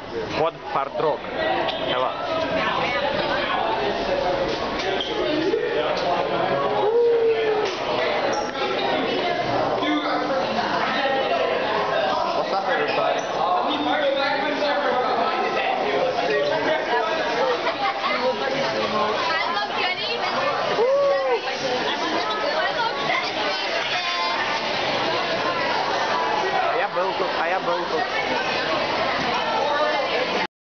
Под хард-рок. Hello. What's up, everybody? I have vocal.